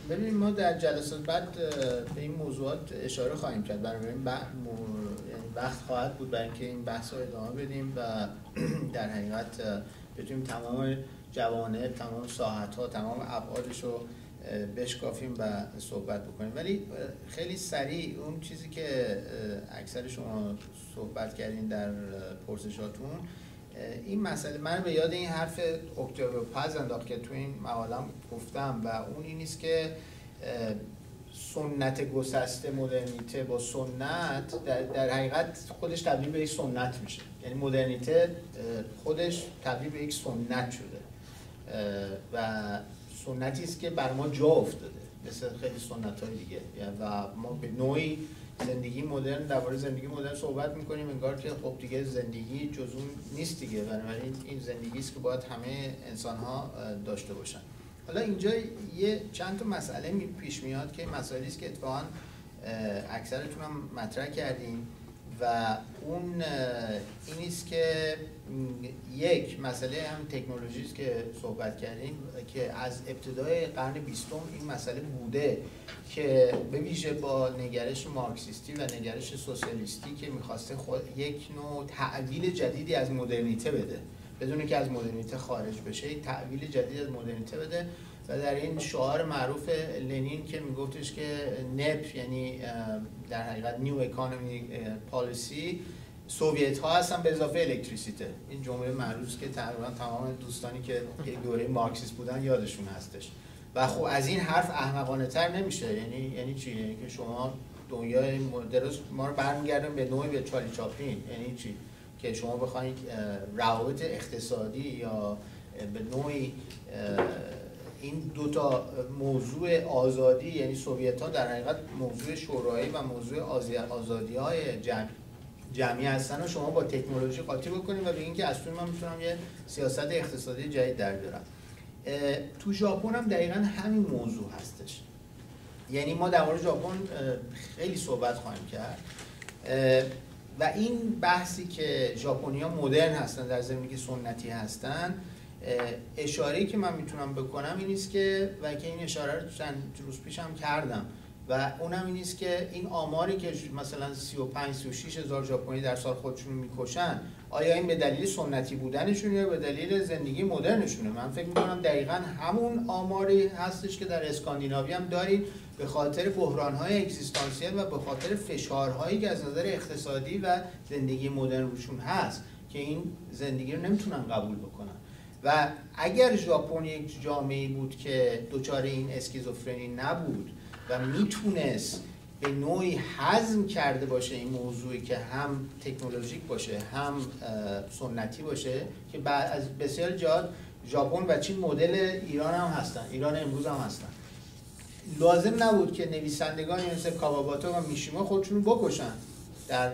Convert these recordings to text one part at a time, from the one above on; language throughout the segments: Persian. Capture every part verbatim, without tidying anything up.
ببینید ما در جلسات بعد به این موضوعات اشاره خواهیم کرد، برای این بح... م... یعنی وقت خواهد بود برای اینکه این بحث رو ادامه بدیم و در حقیقت بتونیم تمام جوانب، تمام ساحت‌ها، تمام ابعادش رو بشکافیم و صحبت بکنیم. ولی خیلی سریع اون چیزی که اکثر شما صحبت کردین در پرسشاتون، این مسئله من به یاد این حرف اکتبر پز انداخت که تو این مقاله‌ام گفتم و اون این نیست که سنت گسسته مدرنیته با سنت در, در حقیقت خودش تبدیل به یک سنت میشه. یعنی مدرنیته خودش تبدیل به یک سنت شده و سنتی است که بر ما جا افتاده مثل خیلی سنت‌های دیگه و ما به نوعی زندگی مدرن، درباره زندگی مدرن صحبت میکنیم انگار که خب دیگه زندگی جز اون نیست دیگه، بنابراین این زندگی است که باید همه انسان‌ها داشته باشن. حالا اینجا یه چند تا مسئله پیش میاد که مسائلی است که اتفاقاً اکثرتون هم مطرح کردین و اون این است که یک مسئله هم تکنولوژی است که صحبت کردیم که از ابتدای قرن بیستم این مسئله بوده که به ویژه با نگرش مارکسیستی و نگرش سوسیالیستی که میخواسته خود یک نوع تعبیل جدیدی از مدرنیته بده، بدون که از مدرنیته خارج بشه، تعبیل جدید از مدرنیته بده و در این شعار معروف لنین که میگفتش که نپ یعنی در حقیقت نیو اکانومی پالیسی سوویت ها هستن به اضافه الکتریسیته. این جمله معروف که تقریبا تمام دوستانی که دوره مارکسیست بودن یادشون هستش و خب از این حرف احمقانه تر نمیشه. یعنی یعنی چی؟ یعنی که شما دنیای درست ما رو برمیگردن به نوعی به چارلی چاپلین. یعنی چی؟ که شما بخواید روابط اقتصادی یا به نوعی این دو تا موضوع آزادی، یعنی سوویت ها در حقیقت موضوع شورایی و موضوع آزادی های جمعی جمعی هستن و شما با تکنولوژی قاطی بکنید و بگین که اصلا من میتونم یه سیاست اقتصادی جدید در بیارم. تو ژاپن هم دقیقاً همین موضوع هستش. یعنی ما در مورد ژاپن خیلی صحبت خواهیم کرد و این بحثی که ژاپنی‌ها مدرن هستن در زمینی که سنتی هستن، اشاره‌ای که من میتونم بکنم این است که و که این اشاره رو چند روز پیش هم کردم و اونم این است که این آماری که مثلا سی و پنج سی و شش هزار ژاپنی در سال خودشون میکشن، آیا این به دلیل سنتی بودنشونه یا به دلیل زندگی مدرنشونه؟ من فکر میکنم دقیقاً همون آماری هستش که در اسکاندیناوی هم دارید، به خاطر بحران‌های اگزیستانسیل و به خاطر فشارهایی که از نظر اقتصادی و زندگی مدرن روشون هست که این زندگی رو نمیتونن قبول بکنن. و اگر ژاپن یک جامعه‌ای بود که دچار این اسکیزوفرنی نبود و میتونست به نوعی هضم کرده باشه این موضوعی که هم تکنولوژیک باشه هم سنتی باشه، که بعد از بسیار جهات ژاپن و چین مدل ایران هم هستن، ایران امروز هم هستن، لازم نبود که نویسندگانی مثل کاواباتا و میشیما خودشون رو بکشن در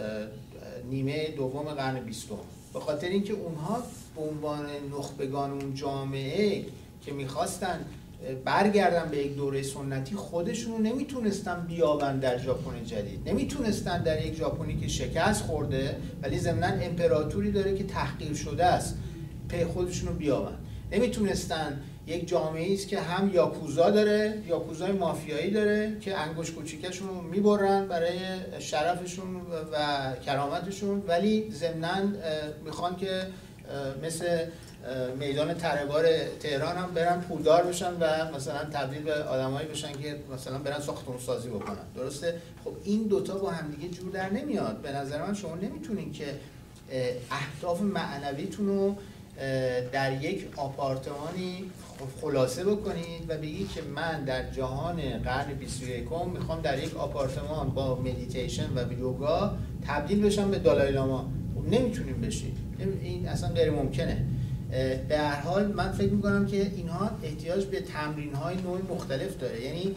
نیمه دوم قرن بیستم، به خاطر اینکه اونها به عنوان نخبگان اون جامعه که میخواستن برگردن به یک دوره سنتی خودشون رو نمیتونستن بیابن در ژاپن جدید، نمیتونستن در یک ژاپنی که شکست خورده ولی ضمناً امپراتوری داره که تحقیر شده است پی خودشون رو بیابن، نمیتونستن یک جامعه‌ای است که هم یاکوزا داره، یاکوزای مافیایی داره که انگشت کوچیکشون رو میبرن برای شرفشون و کرامتشون، ولی ضمناً میخوان که مثل میدان تره‌بار تهران هم برن پولدار بشن و مثلا تبدیل به آدمایی بشن که مثلا برن ساختمون سازی بکنن. درسته؟ خب این دوتا با هم دیگه جور در نمیاد. به نظر من شما نمیتونین که اهداف معنویتون رو در یک آپارتمانی خلاصه بکنید و بگید که من در جهان قرن بیست و یکم میخوام در یک آپارتمان با مدیتیشن و یوگا تبدیل بشم به دالای لاما. نمیتونیم بشید، این اصلا غیر ممکنه. به هر حال من فکر میکنم که اینها احتیاج به تمرین‌های نوع مختلف داره. یعنی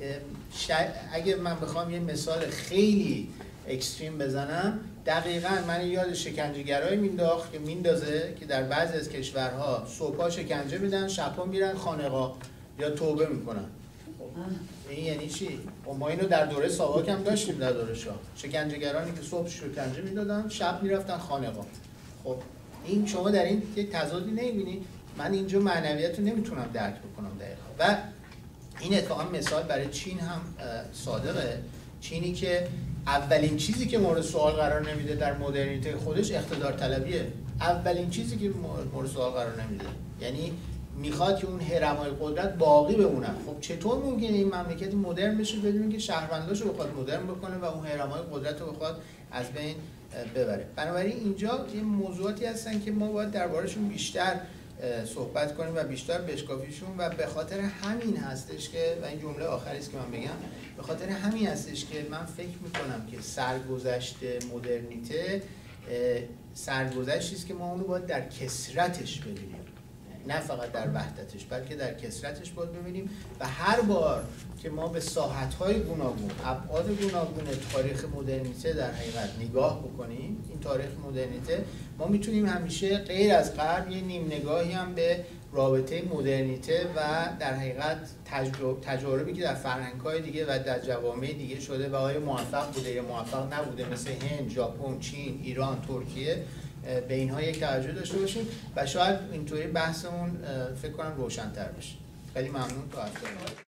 اگه من بخوام یه مثال خیلی اکستریم بزنم، دقیقاً من یاد شکنجه‌گرایی مینداخت که میندازه که در بعضی از کشورها صبحا شکنجه میدن، شبا میرن خانقاه یا توبه میکنن. این یعنی چی؟ ما اینو در دوره ساواک هم داشتیم، در دوره شاه شکنجه‌گرانی که صبح شکنجه میدادن، شب میرفتن خانقاه. خب این شما در این یک تضادی نمیبینید؟ من اینجا معنویت رو نمیتونم درک بکنم دقیقاً. و این اتفاقا مثال برای چین هم صادقه. چینی که اولین چیزی که مورد سوال قرار نمیده در مدرنیته خودش اقتدار طلبیه. اولین چیزی که مورد سوال قرار نمیده، یعنی میخواد که اون هرم‌های قدرت باقی بمونن. خب چطور ممکنه این مملکت مدرن بشه بدون که شهرونداشو بخواد مدرن بکنه و اون هرم‌های قدرت رو بخواد از بین ببره؟ بنابراین اینجا یه موضوعاتی هستن که ما باید دربارشون بیشتر صحبت کنیم و بیشتر بشکافیشون و به خاطر همین هستش که، و این جمله آخری است که من بگم، به خاطر همین هستش که من فکر میکنم که سرگذشت مدرنیته سرگذشتی است که ما اونو باید در کثرتش ببینیم، نه فقط در وحدتش بلکه در کثرتش باید ببینیم و هر بار که ما به ساحت‌های گوناگون، ابعاد گوناگون تاریخ مدرنیته در حقیقت نگاه بکنیم، این تاریخ مدرنیته، ما میتونیم همیشه غیر از غرب یه نیم نگاهی هم به رابطه مدرنیته و در حقیقت تجربه تجاربی که در فرهنگ‌های دیگه و در جوامع دیگه شده و آیا موفق بوده یا موفق نبوده، مثل هند، ژاپن، چین، ایران، ترکیه، به اینها یک توجه داشته باشیم و شاید اینطوری بحثمون فکر کنم روشن‌تر بشه. خیلی ممنون تا هفته بعد.